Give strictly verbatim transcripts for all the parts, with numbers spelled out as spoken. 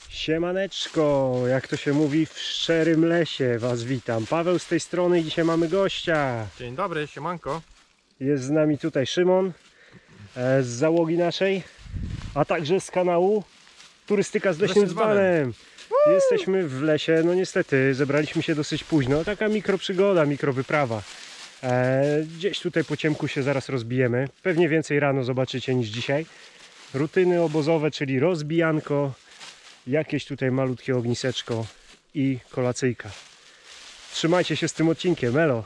Siemaneczko, jak to się mówi, w szczerym lesie was witam. Paweł z tej strony i dzisiaj mamy gościa. Dzień dobry, siemanko. Jest z nami tutaj Szymon e, z załogi naszej, a także z kanału Turystyka z Leśnym Dzbanem. Jesteśmy w lesie, no niestety zebraliśmy się dosyć późno, taka mikroprzygoda, mikrowyprawa. E, gdzieś tutaj po ciemku się zaraz rozbijemy, pewnie więcej rano zobaczycie niż dzisiaj. Rutyny obozowe, czyli rozbijanko, jakieś tutaj malutkie ogniseczko i kolacyjka. Trzymajcie się z tym odcinkiem, elo!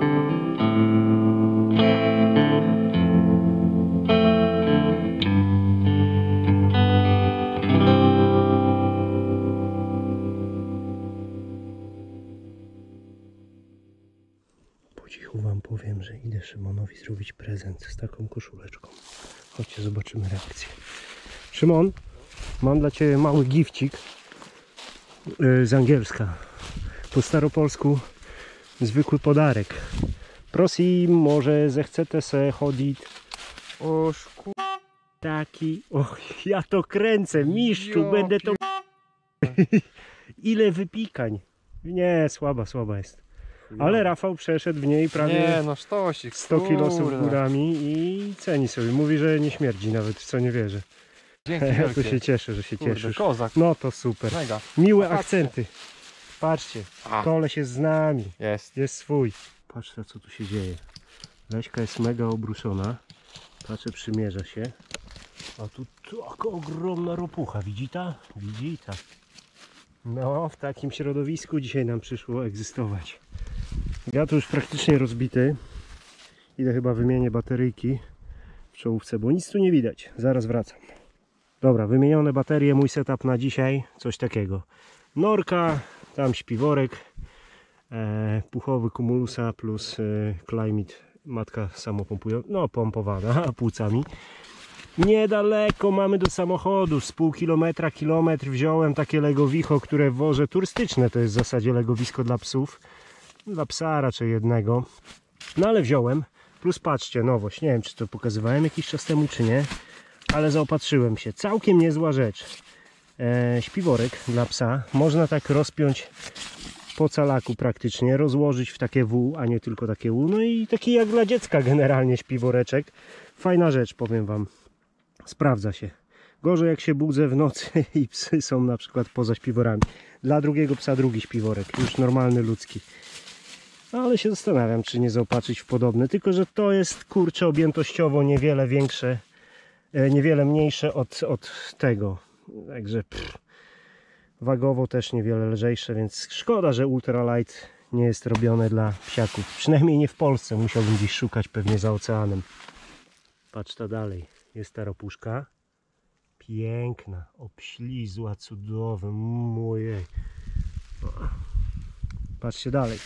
Po cichu wam powiem, że idę Szymonowi zrobić prezent z taką koszuleczką. Chodźcie, zobaczymy reakcję. Szymon, mam dla ciebie mały gifcik yy, z angielska. Po staropolsku zwykły podarek. Prosi, może zechcete se chodzić. O szku... Taki, och, ja to kręcę, mistrzu, Jo, będę to... Ile wypikań. Nie, słaba, słaba jest. Ale Rafał przeszedł w niej prawie Nie, no sztosik, sto kilosów kurde. górami i ceni sobie. Mówi, że nie śmierdzi nawet, w co nie wierzę. Dzięki To wielkie. się cieszę, że się Kurde, cieszysz. kozak. No to super. Mega. Miłe A patrzcie. akcenty. Patrzcie, A. koleś jest z nami. Jest. Jest swój. Patrzcie, co tu się dzieje. Leśka jest mega obruszona. Patrzę, przymierza się. A tu taka ogromna ropucha. Widzi ta? Widzi ta. No, w takim środowisku dzisiaj nam przyszło egzystować. Ja tu już praktycznie rozbity. Idę chyba wymienię bateryjki w czołówce, bo nic tu nie widać. Zaraz wracam. Dobra, wymienione baterie, mój setup na dzisiaj. Coś takiego. Norka, tam śpiworek, e, puchowy Cumulusa plus e, Climate, matka samopompująca, no pompowana płucami. Niedaleko mamy do samochodu, z pół kilometra, kilometr wziąłem takie legowicho, które wożę turystyczne, to jest w zasadzie legowisko dla psów, dla psa raczej jednego, no ale wziąłem, plus patrzcie, nowość, nie wiem czy to pokazywałem jakiś czas temu czy nie, ale zaopatrzyłem się, całkiem niezła rzecz, e, śpiworek dla psa, można tak rozpiąć po calaku praktycznie, rozłożyć w takie W, a nie tylko takie U, no i taki jak dla dziecka generalnie śpiworeczek, fajna rzecz, powiem wam. Sprawdza się. Gorzej jak się budzę w nocy i psy są na przykład poza śpiworami. Dla drugiego psa drugi śpiworek, już normalny, ludzki. Ale się zastanawiam, czy nie zaopatrzyć w podobny. Tylko że to jest, kurczę, objętościowo niewiele większe, niewiele mniejsze od, od tego. Także pff, wagowo też niewiele lżejsze, więc szkoda, że ultralight nie jest robione dla psiaków. Przynajmniej nie w Polsce. Musiałbym gdzieś szukać pewnie za oceanem. Patrz ta dalej. Jest ta ropuszka. Piękna, obślizła, cudowna. Mojej. Patrzcie dalej.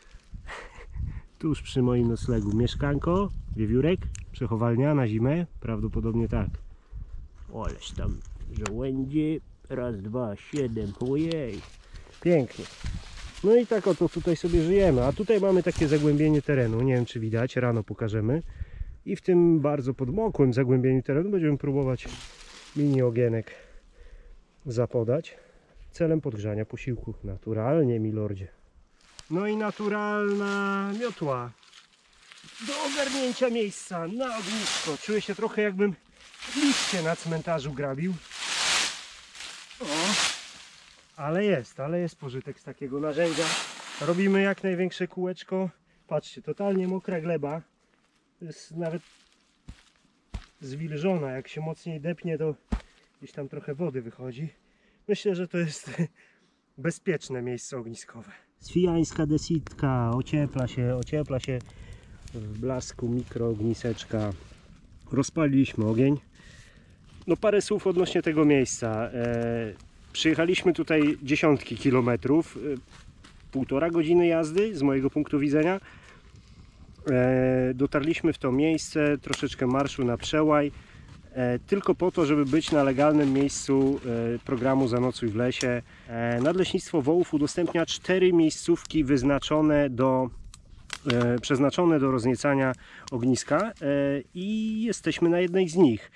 Tuż przy moim noclegu mieszkanko, wiewiórek, przechowalnia na zimę. Prawdopodobnie tak. Oleż tam żołędzie. Raz, dwa, siedem. Ojej. Pięknie. No i tak oto tutaj sobie żyjemy. A tutaj mamy takie zagłębienie terenu. Nie wiem czy widać, rano pokażemy. I w tym bardzo podmokłym zagłębieniu terenu będziemy próbować mini ogienek zapodać celem podgrzania posiłku. Naturalnie, milordzie. No i naturalna miotła do ogarnięcia miejsca na ognisko. Czuję się trochę jakbym liście na cmentarzu grabił. O, ale jest, ale jest pożytek z takiego narzędzia. Robimy jak największe kółeczko. Patrzcie, totalnie mokra gleba. Jest nawet zwilżona, jak się mocniej depnie, to gdzieś tam trochę wody wychodzi. Myślę, że to jest bezpieczne miejsce ogniskowe. Swijańska desitka, ociepla się, ociepla się w blasku mikroogniseczka. Rozpaliliśmy ogień. No parę słów odnośnie tego miejsca. E, przyjechaliśmy tutaj dziesiątki kilometrów, e, półtora godziny jazdy z mojego punktu widzenia. E, dotarliśmy w to miejsce, troszeczkę marszu na przełaj, e, tylko po to, żeby być na legalnym miejscu e, programu Zanocuj w lesie. E, Nadleśnictwo Wołów udostępnia cztery miejscówki wyznaczone do, e, przeznaczone do rozniecania ogniska e, i jesteśmy na jednej z nich.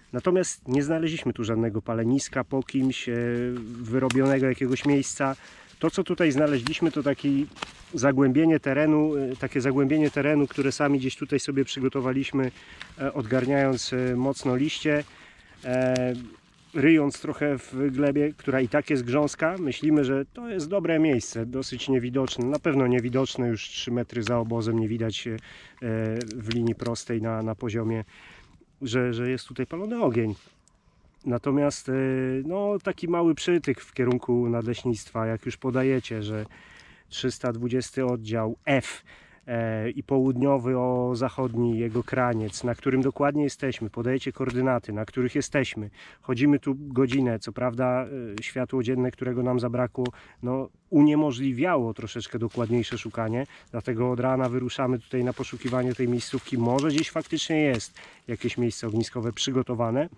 Natomiast nie znaleźliśmy tu żadnego paleniska po kimś, e, wyrobionego jakiegoś miejsca. To, co tutaj znaleźliśmy, to taki zagłębienie terenu, e, takie zagłębienie terenu, które sami gdzieś tutaj sobie przygotowaliśmy, e, odgarniając e, mocno liście, e, ryjąc trochę w glebie, która i tak jest grząska. Myślimy, że to jest dobre miejsce, dosyć niewidoczne, na pewno niewidoczne, już trzy metry za obozem nie widać e, w linii prostej na, na poziomie, że, że jest tutaj palony ogień. Natomiast no, taki mały przytyk w kierunku nadleśnictwa, jak już podajecie, że trzysta dwudziesty oddział F e, i południowy o zachodni jego kraniec, na którym dokładnie jesteśmy, podajecie koordynaty, na których jesteśmy. Chodzimy tu godzinę, co prawda e, światło dzienne, którego nam zabrakło, no, uniemożliwiało troszeczkę dokładniejsze szukanie, dlatego od rana wyruszamy tutaj na poszukiwanie tej miejscówki. Może gdzieś faktycznie jest jakieś miejsce ogniskowe przygotowane,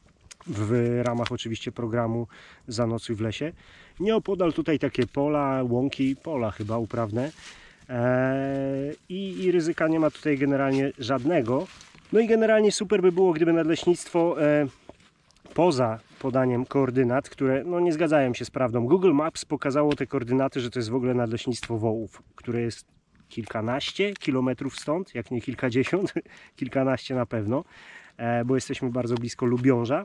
w ramach oczywiście programu Zanocuj w lesie. Nieopodal tutaj takie pola, łąki, pola chyba uprawne eee, i, i ryzyka nie ma tutaj generalnie żadnego. No i generalnie super by było, gdyby nadleśnictwo e, poza podaniem koordynat, które no, nie zgadzają się z prawdą. Google Maps pokazało te koordynaty, że to jest w ogóle nadleśnictwo Wołów, które jest kilkanaście kilometrów stąd, jak nie kilkadziesiąt, kilkanaście na pewno, e, bo jesteśmy bardzo blisko Lubiąża.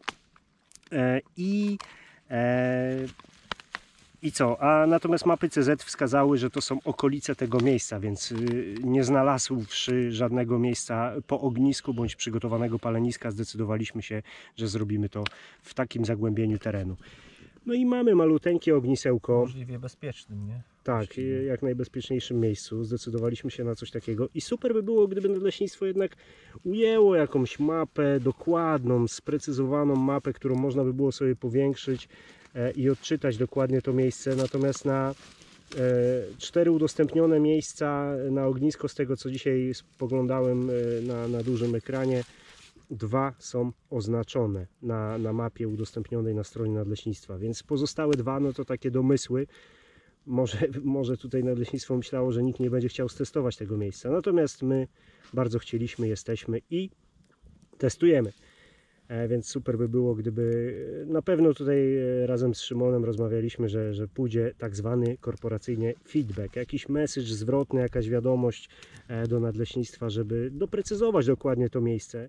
I, e, I co? A natomiast mapy C Z wskazały, że to są okolice tego miejsca, więc nie znalazłszy żadnego miejsca po ognisku bądź przygotowanego paleniska, zdecydowaliśmy się, że zrobimy to w takim zagłębieniu terenu. No i mamy maluteńkie ognisełko. Możliwie bezpiecznym, nie? Tak, Właściwie. jak najbezpieczniejszym miejscu. Zdecydowaliśmy się na coś takiego i super by było, gdyby nadleśnictwo jednak ujęło jakąś mapę dokładną, sprecyzowaną mapę, którą można by było sobie powiększyć e, i odczytać dokładnie to miejsce. Natomiast na e, cztery udostępnione miejsca na ognisko, z tego co dzisiaj spoglądałem e, na, na dużym ekranie, dwa są oznaczone na, na mapie udostępnionej na stronie nadleśnictwa, więc pozostałe dwa, no to takie domysły. Może, może tutaj nadleśnictwo myślało, że nikt nie będzie chciał stestować tego miejsca. Natomiast my bardzo chcieliśmy, jesteśmy i testujemy. E, więc super by było, gdyby na pewno tutaj razem z Szymonem rozmawialiśmy, że, że pójdzie tak zwany korporacyjnie feedback, jakiś message zwrotny, jakaś wiadomość e, do nadleśnictwa, żeby doprecyzować dokładnie to miejsce.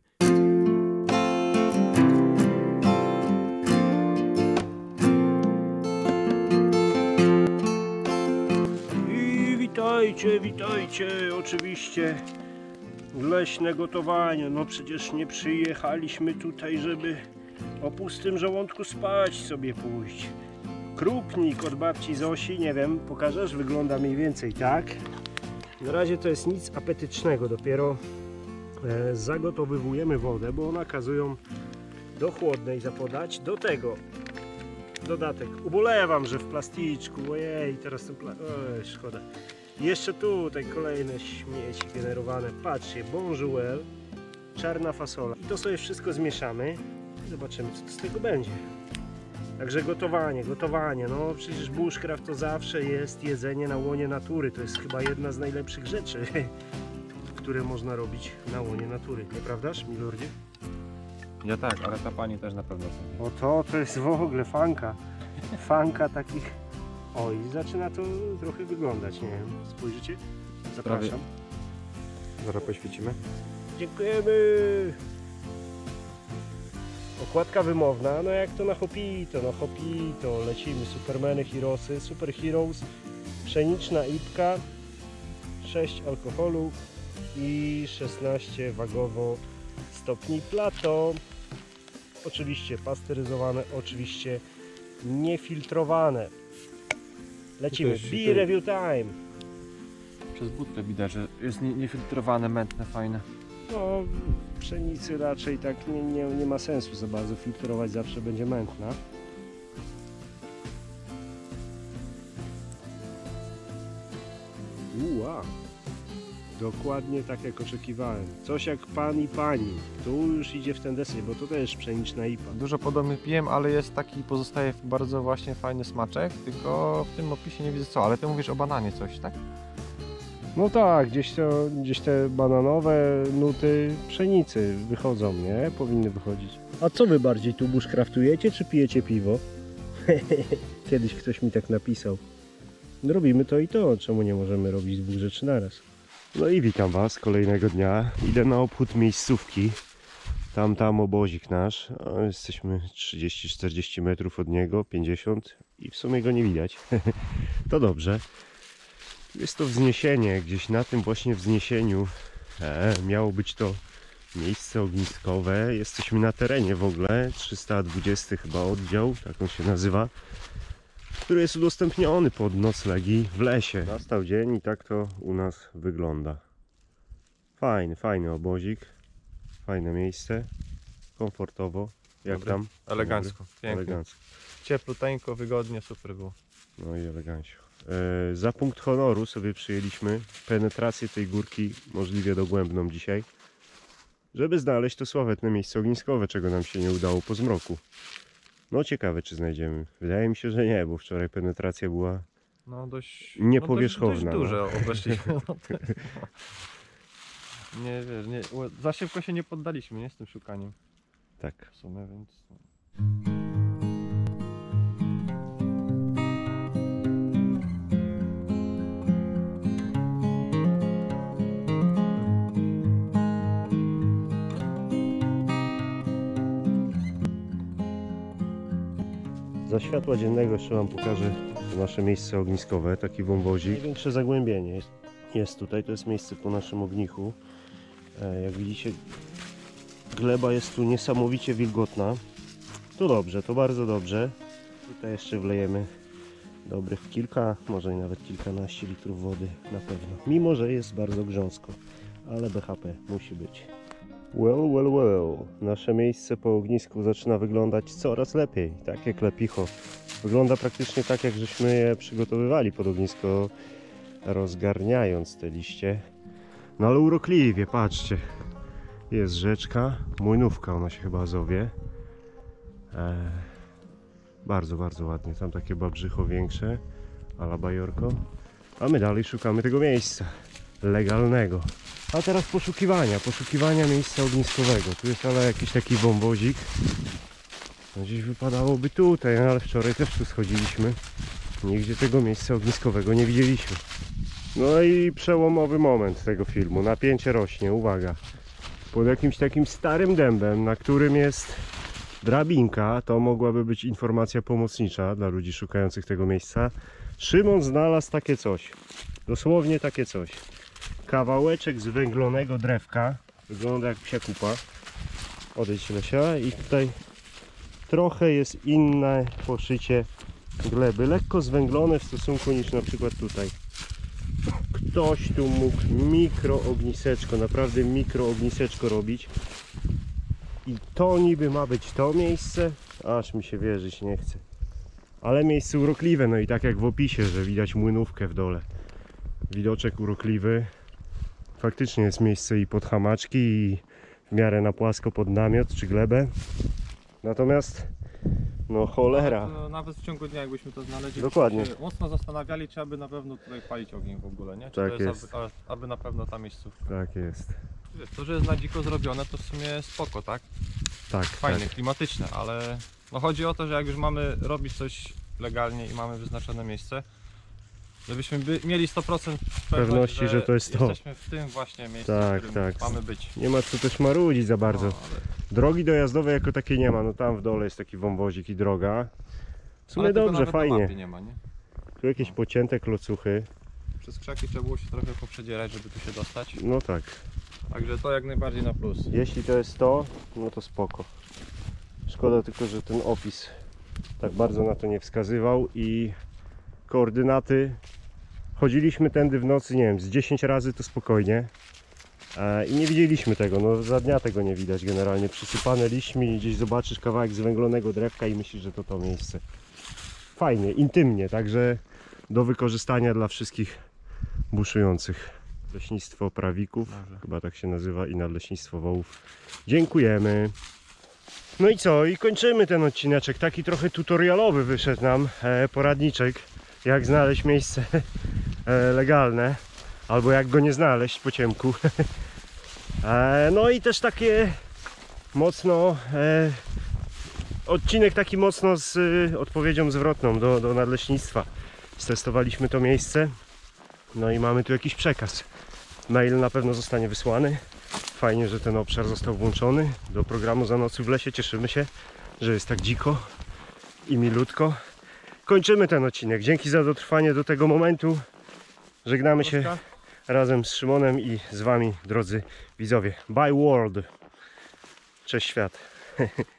Witajcie, witajcie, oczywiście leśne gotowanie. No przecież nie przyjechaliśmy tutaj, żeby o pustym żołądku spać sobie pójść. Krupnik od babci Zosi, nie wiem, pokażesz? Wygląda mniej więcej tak. Na razie to jest nic apetycznego, dopiero e, zagotowywujemy wodę, bo nakazują do chłodnej zapodać. Do tego dodatek, ubolewam, że w plasticzku, ojej, teraz ten pla... Oj, szkoda. Jeszcze tutaj kolejne śmieci generowane. Patrzcie, bonjour, czarna fasola. I to sobie wszystko zmieszamy. Zobaczymy, co z tego będzie. Także gotowanie, gotowanie. No przecież bushcraft to zawsze jest jedzenie na łonie natury. To jest chyba jedna z najlepszych rzeczy, które można robić na łonie natury. Nieprawdaż, milordzie? Ja tak, ale ta pani też na pewno sobie. O to, to jest w ogóle fanka. Fanka takich... Oj, zaczyna to trochę wyglądać, nie wiem. Spojrzycie? Zapraszam. Prawie. Zaraz poświecimy. Dziękujemy! Okładka wymowna, no jak to na Hopito, na Hopito, lecimy, Supermany, Heroesy, Super Heroes, pszeniczna ipka, sześć alkoholu i szesnaście wagowo stopni Plato. Oczywiście pasteryzowane, oczywiście niefiltrowane. Lecimy, Tutaj- Be tutaj- review time! Przez butlę widać, że jest nie- niefiltrowane, mętne, fajne. No, pszenicy raczej tak nie, nie, nie ma sensu za bardzo filtrować, zawsze będzie mętna. Uła! Dokładnie tak jak oczekiwałem. Coś jak pan i pani. Tu już idzie w ten deseń, bo to też pszeniczna I P A. Dużo podobnych pijem, ale jest taki, pozostaje bardzo właśnie fajny smaczek, tylko w tym opisie nie widzę co, ale ty mówisz o bananie coś, tak? No tak, gdzieś, to, gdzieś te bananowe nuty pszenicy wychodzą, nie? Powinny wychodzić. A co wy bardziej tu bushcraftujecie, czy pijecie piwo? Kiedyś ktoś mi tak napisał. Robimy to i to, czemu nie możemy robić dwóch rzeczy naraz? No i witam was kolejnego dnia. Idę na obchód miejscówki. Tam, tam obozik nasz. A jesteśmy trzydzieści czterdzieści metrów od niego, pięćdziesiąt i w sumie go nie widać. To dobrze. Jest to wzniesienie, gdzieś na tym właśnie wzniesieniu e, miało być to miejsce ogniskowe. Jesteśmy na terenie w ogóle, trzysta dwudziesty chyba oddział, tak on się nazywa, który jest udostępniony pod noclegi w lesie. Nastał dzień i tak to u nas wygląda. Fajny, fajny obozik, fajne miejsce, komfortowo. Jak Dobry. tam? Elegancko, Dobry? pięknie. Elegancko. Ciepluteńko, wygodnie, super było. No i elegancio. E, za punkt honoru sobie przyjęliśmy penetrację tej górki możliwie dogłębną dzisiaj, żeby znaleźć to sławetne miejsce ogniskowe, czego nam się nie udało po zmroku. No ciekawe, czy znajdziemy. Wydaje mi się, że nie, bo wczoraj penetracja była No dość... niepowierzchowna. No dość, dość no. duże obeszliśmy. No to- nie wiesz, nie, za szybko się nie poddaliśmy, nie, z tym szukaniem Tak. w sumie, więc... Za światła dziennego jeszcze wam pokażę to nasze miejsce ogniskowe, taki wąwozik. Największe zagłębienie jest, jest tutaj, to jest miejsce po naszym ognichu. E, jak widzicie, gleba jest tu niesamowicie wilgotna. To dobrze, to bardzo dobrze. Tutaj jeszcze wlejemy dobrych kilka, może nawet kilkanaście litrów wody na pewno. Mimo, że jest bardzo grząsko, ale B H P musi być. Well, well, well. Nasze miejsce po ognisku zaczyna wyglądać coraz lepiej. Tak jak lepicho. Wygląda praktycznie tak, jak żeśmy je przygotowywali pod ognisko, rozgarniając te liście. No ale urokliwie, patrzcie. Jest rzeczka, Młynówka ona się chyba zowie. Eee, bardzo, bardzo ładnie. Tam takie babrzycho większe, a la bajorko. A my dalej szukamy tego miejsca legalnego. A teraz poszukiwania, poszukiwania miejsca ogniskowego. Tu jest ale jakiś taki wąwozik. No gdzieś wypadałoby tutaj, no ale wczoraj też tu schodziliśmy. Nigdzie tego miejsca ogniskowego nie widzieliśmy. No i przełomowy moment tego filmu. Napięcie rośnie, uwaga. Pod jakimś takim starym dębem, na którym jest drabinka, to mogłaby być informacja pomocnicza dla ludzi szukających tego miejsca. Szymon znalazł takie coś. Dosłownie takie coś. Kawałeczek zwęglonego drewka. Wygląda jak psia kupa. Odejdź Lesia. I tutaj trochę jest inne poszycie gleby. Lekko zwęglone w stosunku niż na przykład tutaj. Ktoś tu mógł mikroogniseczko, naprawdę mikroogniseczko robić. I to niby ma być to miejsce. Aż mi się wierzyć nie chce. Ale miejsce urokliwe. No i tak jak w opisie, że widać młynówkę w dole. Widoczek urokliwy. Faktycznie jest miejsce i pod hamaczki, i w miarę na płasko pod namiot czy glebę. Natomiast no cholera. Nawet, nawet w ciągu dnia jakbyśmy to znaleźli, Dokładnie. byśmy się mocno zastanawiali, czy aby na pewno tutaj palić ogień w ogóle, nie? Czy Tak to jest, jest. Aby, aby na pewno ta miejscówka. Tak jest. Wiesz, to, że jest na dziko zrobione, to w sumie spoko, tak? Tak, Fajne, tak. klimatyczne, ale no chodzi o to, że jak już mamy robić coś legalnie i mamy wyznaczone miejsce, żebyśmy by, mieli sto procent Pewności, że, że to jest to. Jesteśmy w tym właśnie miejscu, Tak, w którym tak. mamy być. Nie ma co też marudzić za bardzo. No, ale, Drogi dojazdowe jako takie nie ma. No tam w dole jest taki wąwozik i droga. W sumie ale tego dobrze, nawet na fajnie. mapie nie ma, nie? Tu jakieś pocięte klocuchy. Przez krzaki trzeba było się trochę poprzedzierać, żeby tu się dostać. No tak. Także to jak najbardziej na plus. Jeśli to jest to, no to spoko. Szkoda tylko, że ten opis tak bardzo na to nie wskazywał i koordynaty. Chodziliśmy tędy w nocy, nie wiem, z dziesięć razy to spokojnie. E, I nie widzieliśmy tego, no za dnia tego nie widać generalnie. Przysypane liśćmi, gdzieś zobaczysz kawałek zwęglonego drewka i myślisz, że to to miejsce. Fajnie, intymnie, także do wykorzystania dla wszystkich buszujących. Leśnictwo Prawików, Dobrze. chyba tak się nazywa, i Nadleśnictwo Wołów. Dziękujemy. No i co? I kończymy ten odcineczek. Taki trochę tutorialowy wyszedł nam, e, poradniczek, jak znaleźć miejsce e, legalne, albo jak go nie znaleźć po ciemku. e, no i też takie mocno e, odcinek taki mocno z e, odpowiedzią zwrotną do, do nadleśnictwa. Stestowaliśmy to miejsce, no i mamy tu jakiś przekaz. Mail na pewno zostanie wysłany. Fajnie, że ten obszar został włączony do programu Za nocy w lesie. Cieszymy się, że jest tak dziko i milutko. Kończymy ten odcinek. Dzięki za dotrwanie do tego momentu. Żegnamy się razem z Szymonem i z Wami, drodzy widzowie. Bye world. Cześć świat.